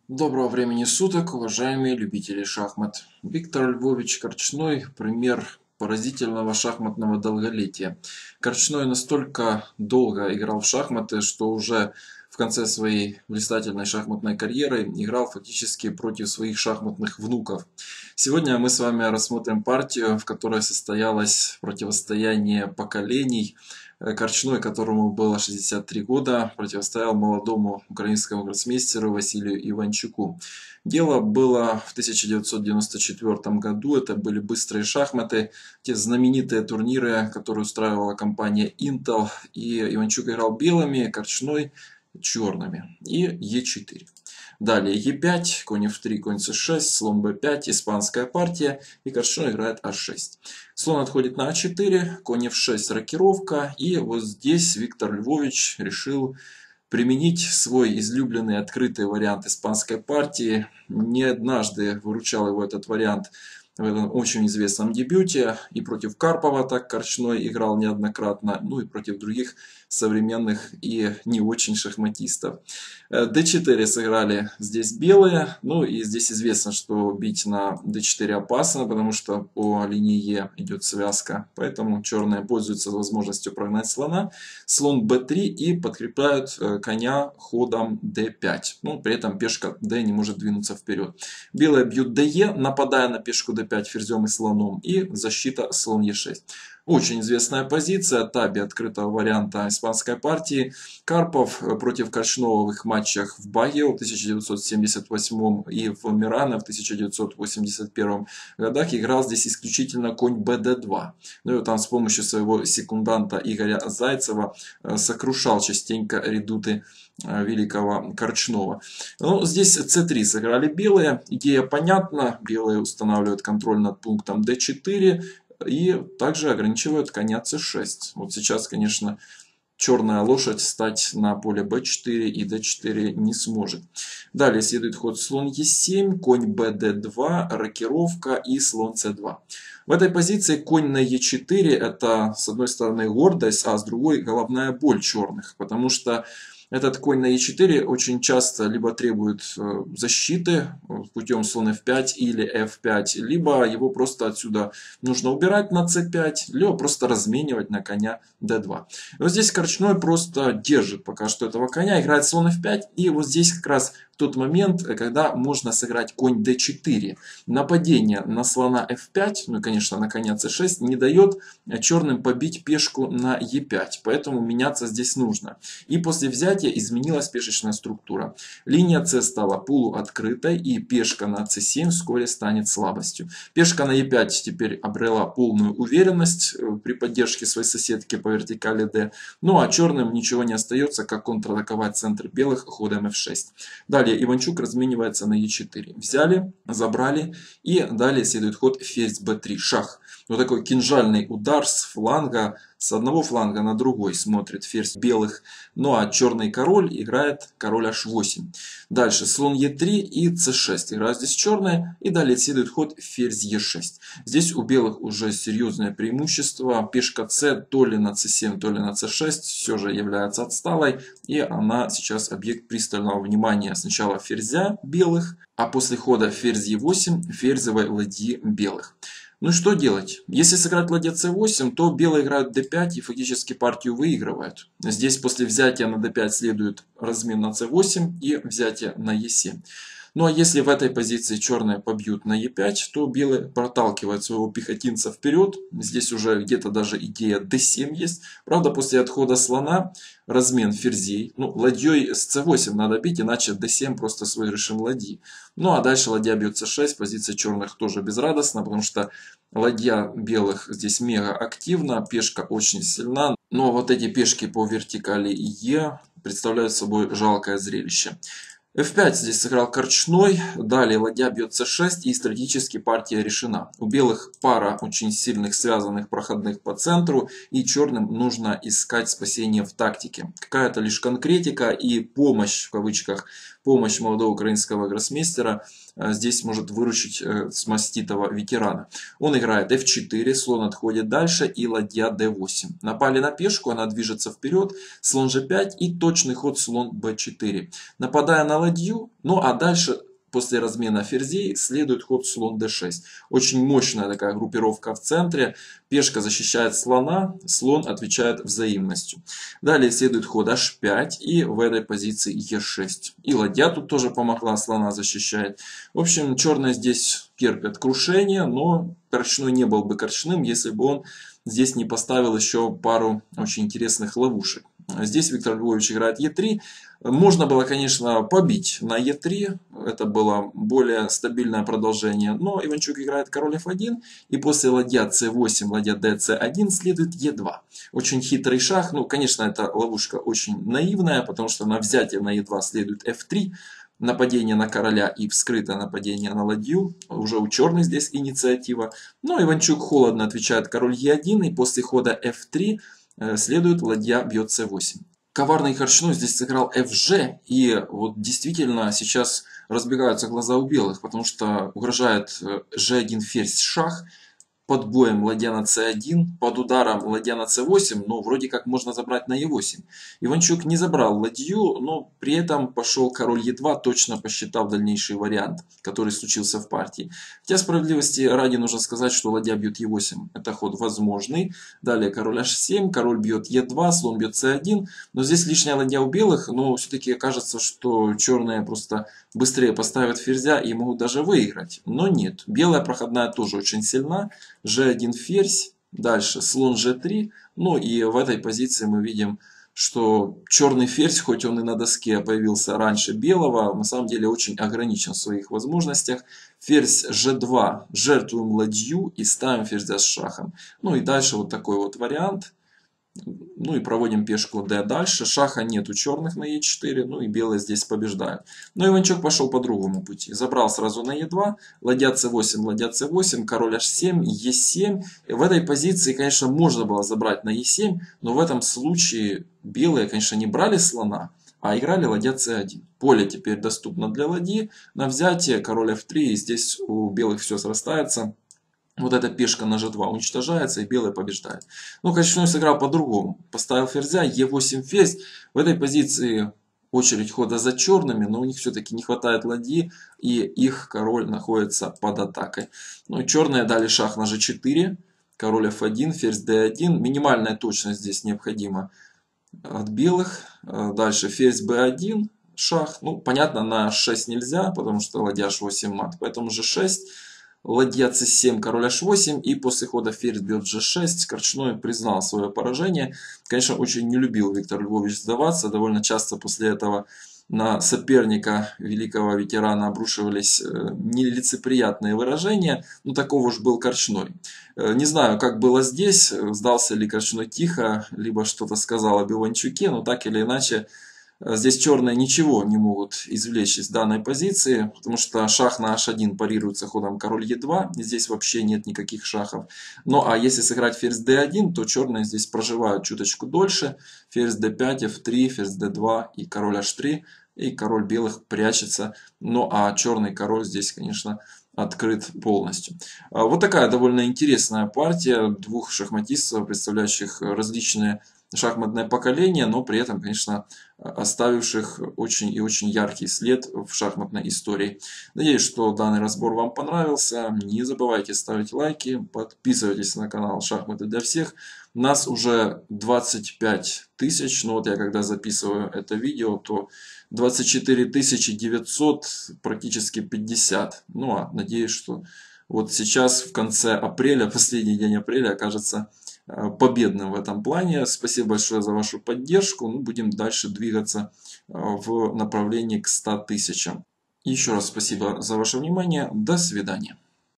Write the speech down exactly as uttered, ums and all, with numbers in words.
Доброго времени суток, уважаемые любители шахмат. Виктор Львович Корчной – пример поразительного шахматного долголетия. Корчной настолько долго играл в шахматы, что уже в конце своей блистательной шахматной карьеры играл фактически против своих шахматных внуков. Сегодня мы с вами рассмотрим партию, в которой состоялось противостояние поколений. Корчной, которому было шестьдесят три года, противостоял молодому украинскому гроссмейстеру Василию Иванчуку. Дело было в тысяча девятьсот девяносто четвёртом году. Это были быстрые шахматы, те знаменитые турниры, которые устраивала компания Intel. И Иванчук играл белыми, Корчной черными. И е четыре. Далее е пять, конь эф три, конь цэ шесть, слон бэ пять, испанская партия. И Корчной играет а шесть. Слон отходит на а четыре, конь эф шесть, рокировка. И вот здесь Виктор Львович решил применить свой излюбленный открытый вариант испанской партии. Не однажды выручал его этот вариант в этом очень известном дебюте. И против Карпова так Корчной играл неоднократно. Ну и против других современных и не очень шахматистов. дэ четыре сыграли здесь белые. Ну и здесь известно, что бить на дэ четыре опасно, потому что по линии Е идет связка. Поэтому черные пользуются возможностью прогнать слона. Слон бэ три и подкрепляют коня ходом дэ пять. Ну, при этом пешка d не может двинуться вперед. Белые бьют дэ, нападая на пешку дэ пять ферзем и слоном. И защита слон е шесть. Очень известная позиция, таби открытого варианта испанской партии. Карпов против Корчного в их матчах в Багио в тысяча девятьсот семьдесят восьмом и в Мирано в тысяча девятьсот восемьдесят первом годах играл здесь исключительно конь бэ дэ два. Ну и там с помощью своего секунданта Игоря Зайцева сокрушал частенько редуты великого Корчного. Ну, здесь цэ три сыграли белые. Идея понятна. Белые устанавливают контроль над пунктом дэ четыре. И также ограничивают коня цэ шесть. Вот сейчас, конечно, черная лошадь стать на поле бэ четыре и дэ четыре не сможет. Далее следует ход слон е семь, конь бэ дэ два, рокировка и слон цэ два. В этой позиции конь на е четыре это с одной стороны гордость, а с другой головная боль черных. Потому что этот конь на е четыре очень часто либо требует защиты путем слон эф пять или эф пять, либо его просто отсюда нужно убирать на цэ пять, либо просто разменивать на коня дэ два. Вот здесь Корчной просто держит пока что этого коня, играет слон эф пять, и вот здесь как раз тот момент, когда можно сыграть конь дэ четыре. Нападение на слона эф пять, ну и конечно на коня цэ шесть, не дает черным побить пешку на е пять, поэтому меняться здесь нужно. И после взятия изменилась пешечная структура. Линия С стала полуоткрытой, и пешка на цэ семь вскоре станет слабостью. Пешка на е пять теперь обрела полную уверенность при поддержке своей соседки по вертикали D. Ну а черным ничего не остается, как контратаковать центр белых ходом эф шесть. Далее Иванчук разменивается на е четыре. Взяли, забрали, и далее следует ход ферзь бэ три, шах. Вот такой кинжальный удар с фланга, с одного фланга на другой смотрит ферзь белых. Ну а черный король играет король аш восемь. Дальше слон е три и цэ шесть. Играют здесь черные. И далее следует ход ферзь е шесть. Здесь у белых уже серьезное преимущество. Пешка c то ли на цэ семь, то ли на цэ шесть все же является отсталой. И она сейчас объект пристального внимания сначала ферзя белых, а после хода ферзь е восемь ферзевой ладьи белых. Ну и что делать? Если сыграть ладья цэ восемь, то белые играют дэ пять и фактически партию выигрывают. Здесь после взятия на дэ пять следует размен на цэ восемь и взятие на е семь. Ну а если в этой позиции черные побьют на е пять, то белые проталкивают своего пехотинца вперед. Здесь уже где-то даже идея дэ семь есть. Правда, после отхода слона размен ферзей. Ну, ладьей с цэ восемь надо бить, иначе дэ семь просто с выигрышем ладьи. Ну а дальше ладья бьет цэ шесть. Позиция черных тоже безрадостна, потому что ладья белых здесь мега активна, пешка очень сильна. Но вот эти пешки по вертикали Е представляют собой жалкое зрелище. эф пять здесь сыграл Корчной, далее ладья бьет цэ шесть, и стратегически партия решена. У белых пара очень сильных связанных проходных по центру, и черным нужно искать спасение в тактике. Какая-то лишь конкретика и помощь в кавычках помощь молодого украинского гроссмейстера здесь может выручить с маститого ветерана. Он играет эф четыре, слон отходит дальше и ладья дэ восемь. Напали на пешку, она движется вперед, слон же пять и точный ход слон бэ четыре. Нападая на ладью, ну а дальше после размена ферзей следует ход слон дэ шесть. Очень мощная такая группировка в центре. Пешка защищает слона, слон отвечает взаимностью. Далее следует ход аш пять и в этой позиции е шесть. И ладья тут тоже помогла, слона защищает. В общем, черные здесь терпят крушение, но Корчной не был бы корчным, если бы он здесь не поставил еще пару очень интересных ловушек. Здесь Виктор Львович играет е три. Можно было, конечно, побить на е три. Это было более стабильное продолжение. Но Иванчук играет король эф один. И после ладья цэ восемь, ладья дэ цэ один следует е два. Очень хитрый шаг. Ну, конечно, эта ловушка очень наивная, потому что на взятие на е два следует эф три. Нападение на короля и вскрытое нападение на ладью. Уже у черных здесь инициатива. Но Иванчук холодно отвечает король е один. И после хода эф три следует ладья бьет цэ восемь. Коварный Корчной здесь сыграл эф жэ. И вот действительно сейчас разбегаются глаза у белых. Потому что угрожает же один ферзь шах. Под боем ладья на цэ один, под ударом ладья на цэ восемь, но вроде как можно забрать на е восемь. Иванчук не забрал ладью, но при этом пошел король е два, точно посчитав дальнейший вариант, который случился в партии. Хотя справедливости ради нужно сказать, что ладья бьет е восемь. Это ход возможный. Далее король аш семь, король бьет е два, слон бьет цэ один. Но здесь лишняя ладья у белых, но все-таки кажется, что черные просто быстрее поставят ферзя и могут даже выиграть. Но нет, белая проходная тоже очень сильна. же один ферзь, дальше слон же три, ну и в этой позиции мы видим, что черный ферзь, хоть он и на доске появился раньше белого, на самом деле очень ограничен в своих возможностях. Ферзь же два, жертвуем ладью и ставим ферзя с шахом. Ну и дальше вот такой вот вариант. Ну и проводим пешку d дальше. Шаха нет у черных на е четыре. Ну и белые здесь побеждают. Но Иванчук пошел по другому пути. Забрал сразу на е два. Ладья цэ восемь, ладья цэ восемь. Король аш семь, е семь. И в этой позиции, конечно, можно было забрать на е семь. Но в этом случае белые, конечно, не брали слона, а играли ладья цэ один. Поле теперь доступно для ладьи. На взятие король эф три. И здесь у белых все срастается. Вот эта пешка на же два уничтожается, и белые побеждают. Ну, Корчной сыграл по-другому. Поставил ферзя, е восемь ферзь. В этой позиции очередь хода за черными, но у них все-таки не хватает ладьи, и их король находится под атакой. Ну, черные дали шах на же четыре, король эф один, ферзь дэ один. Минимальная точность здесь необходима от белых. Дальше ферзь бэ один, шах. Ну, понятно, на шесть нельзя, потому что ладья аш восемь мат, поэтому же шесть. Ладья цэ семь, король аш восемь, и после хода ферзь бьет же шесть. Корчной признал свое поражение. Конечно, очень не любил Виктор Львович сдаваться. Довольно часто после этого на соперника, великого ветерана, обрушивались нелицеприятные выражения. Ну, такого уж был Корчной. Не знаю, как было здесь. Сдался ли Корчной тихо, либо что-то сказал об Иванчуке. Но так или иначе, здесь черные ничего не могут извлечь из данной позиции, потому что шах на аш один парируется ходом король е два. Здесь вообще нет никаких шахов. Ну а если сыграть ферзь дэ один, то черные здесь проживают чуточку дольше. Ферзь дэ пять, эф три, ферзь дэ два и король аш три. И король белых прячется. Ну а черный король здесь, конечно, открыт полностью. Вот такая довольно интересная партия двух шахматистов, представляющих различные шахматное поколение, но при этом, конечно, оставивших очень и очень яркий след в шахматной истории. Надеюсь, что данный разбор вам понравился. Не забывайте ставить лайки, подписывайтесь на канал Шахматы для всех. Нас уже двадцать пять тысяч, но вот я когда записываю это видео, то двадцать четыре тысячи девятьсот, практически пятьдесят. Ну а надеюсь, что вот сейчас в конце апреля, последний день апреля, окажется победным в этом плане. Спасибо большое за вашу поддержку. Ну, будем дальше двигаться в направлении к ста тысячам. Еще раз спасибо за ваше внимание. До свидания.